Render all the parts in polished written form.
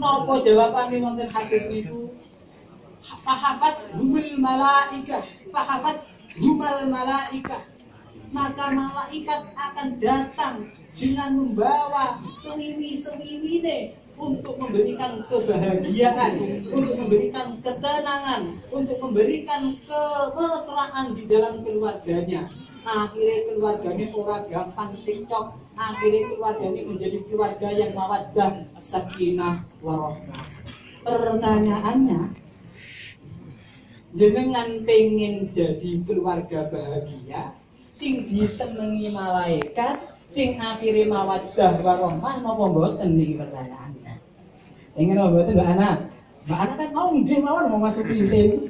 Napa jawabane wonten hadis niku? Fahafat humul malaikah, fahafat humal malaikah. Maka malaikat akan datang dengan membawa sewiwi-sewiwine untuk memberikan kebahagiaan, untuk memberikan ketenangan, untuk memberikan kemesraan di dalam keluarganya. Akhirnya keluarganya ora gampang cekcok, akhirnya keluarganya menjadi keluarga yang mawaddah, sakinah, warahmah. Pertanyaannya, jenengan pengen jadi keluarga bahagia, sing disenengi malaikat, sing akhirnya mawaddah warahmah, napa mboten niki pertanyaannya. Pengen apa mboten Mbak Ana? Mbak Ana kan mau nggih mawon mau masuk sini.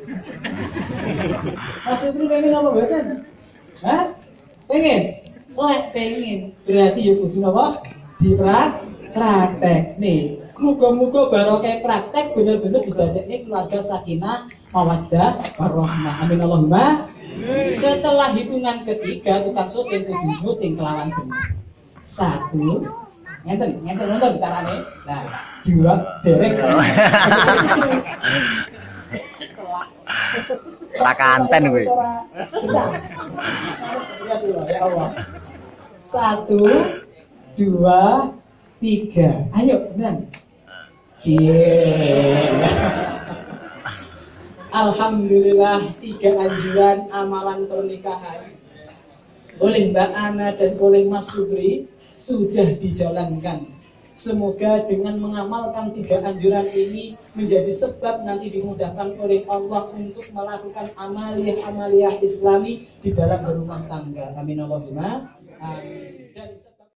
Masuk pengen apa mboten? Hah? Pengen? Lek pengen, berarti ya kudu napa? Dipraktek nih. Muga-muga barokah praktek bener-bener didadekne keluarga sakinah, mawaddah, warahmah. Amin Allahumma. Setelah hitungan ketiga tukang syuting kudu nyuting kelawan bener. 1 ngenten nonton carane. Nah, 2 derek. Rakanten kowe. Ya Allah. 1 2 3. Ayo, benar. Alhamdulillah 3 anjuran amalan pernikahan oleh Mbak Ana dan oleh Mas Subri sudah dijalankan. Semoga dengan mengamalkan 3 anjuran ini menjadi sebab nanti dimudahkan oleh Allah untuk melakukan amaliyah-amaliyah Islami di dalam berumah tangga. Amin Allahumma. Amin. Dan